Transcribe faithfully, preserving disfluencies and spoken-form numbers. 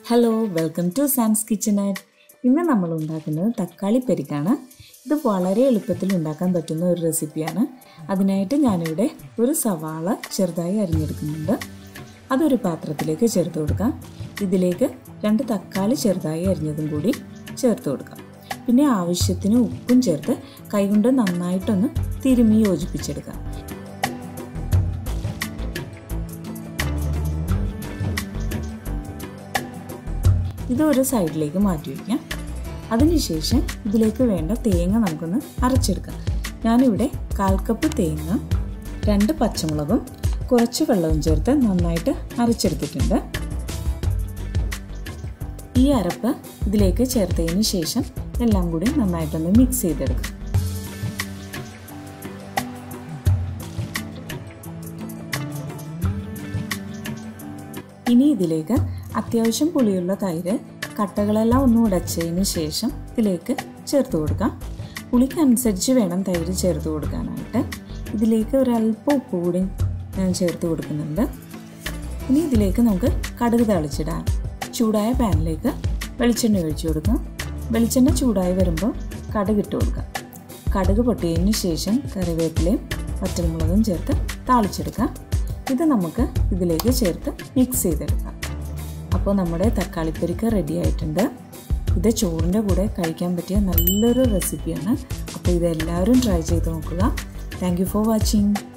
Hello, welcome to Sam's kitchenette. ഇന്ന് നമ്മൾ ഉണ്ടാക്കുന്നത് തക്കാളി പരിക്കാണ്. ഇത് വളരെ എളുപ്പത്തിൽ ഉണ്ടാക്കാൻ പറ്റുന്ന ഒരു റെസിപ്പിയാണ്. അതിനായിട്ട് ഞാനിവിടെ ഒരു സവാള ചെറുതായി അരിഞ്ഞെടുക്കുന്നുണ്ട്. അതൊരു പാത്രത്തിലേക്ക് ചേർത്ത് കൊടുക്കാം. ഇതിലേക്ക് രണ്ട് തക്കാളി ചെറുതായി അരിഞ്ഞതും കൂടി ചേർത്ത് കൊടുക്കാം. പിന്നെ ആവശ്യത്തിന് ഉപ്പും ചേർത്ത് കൈകൊണ്ട് നന്നായിട്ടൊന്ന് തിരുമ്മി യോജിപ്പിച്ചെടുക്കാം. ഇതൊരു സൈഡിലേക്ക് മാറ്റി വയ്ക്കാം. അതിനുശേഷം ഇതിലേക്ക് വേണ്ട തേങ്ങ നമുക്കൊന്ന് അരച്ചെടുക്കാം. ഞാനിവിടെ കാൽ കപ്പ് തേങ്ങ, രണ്ട് പച്ചമുളകും കുറച്ച് വെള്ളവും ചേർത്ത് നന്നായിട്ട് അരച്ചെടുത്തിട്ടുണ്ട്. ഈ അരപ്പ് ഇതിലേക്ക് ചേർത്തതിന് ശേഷം എല്ലാം കൂടി നന്നായിട്ടൊന്ന് മിക്സ് ചെയ്തെടുക്കാം. ഇനി ഇതിലേക്ക് അത്യാവശ്യം പുളിയുള്ള തൈര് കട്ടകളെല്ലാം ഒന്ന് ഉടച്ചതിന് ശേഷം ഇതിലേക്ക് ചേർത്ത് കൊടുക്കാം. പുളിക്കനുസരിച്ച് വേണം തൈര് ചേർത്ത് കൊടുക്കാനായിട്ട്. ഇതിലേക്ക് ഒരല്പം ഉപ്പ് കൂടി ഞാൻ ചേർത്ത് കൊടുക്കുന്നുണ്ട്. ഇനി ഇതിലേക്ക് നമുക്ക് കടുക് തളിച്ചിടാം. ചൂടായ പാനിലേക്ക് വെളിച്ചെണ്ണ ഒഴിച്ചു കൊടുക്കാം. വെളിച്ചെണ്ണ ചൂടായി വരുമ്പോൾ കടുക് ഇട്ട് കൊടുക്കാം. കടുക് പൊട്ടിയതിന് ശേഷം കറിവേപ്പിലയും വറ്റൽമുളകും ചേർത്ത് താളിച്ചെടുക്കാം. ഇത് നമുക്ക് ഇതിലേക്ക് ചേർത്ത് മിക്സ് ചെയ്തെടുക്കാം. അപ്പോൾ നമ്മുടെ തക്കാളിപ്പരിക്ക് റെഡി ആയിട്ടുണ്ട്. ഇത് ചോറിൻ്റെ കൂടെ കഴിക്കാൻ പറ്റിയ നല്ലൊരു റെസിപ്പിയാണ്. അപ്പോൾ ഇതെല്ലാവരും ട്രൈ ചെയ്ത് നോക്കുക. Thank you for watching.